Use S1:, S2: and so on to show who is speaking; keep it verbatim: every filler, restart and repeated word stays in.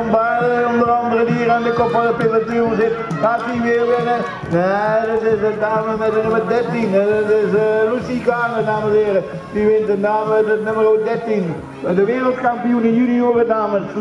S1: Baarle, onder andere die hier aan de kop van het peloton zit. Gaat hij weer winnen? Nee, dat is een dame met de nummer dertien. Dat is uh, Lucy Kaner, dames en heren. Die wint de dame met het nummer dertien. De wereldkampioen in junioren dames.